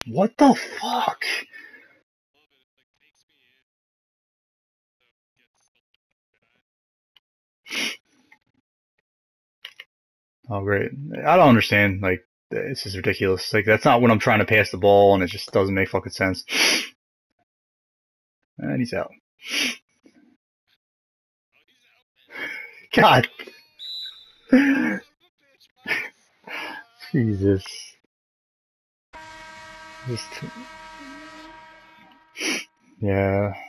What the fuck? Oh, great. I don't understand. Like, this is ridiculous. Like, that's not when I'm trying to pass the ball, and it just doesn't make fucking sense. And he's out. God. Jesus. Just, yeah.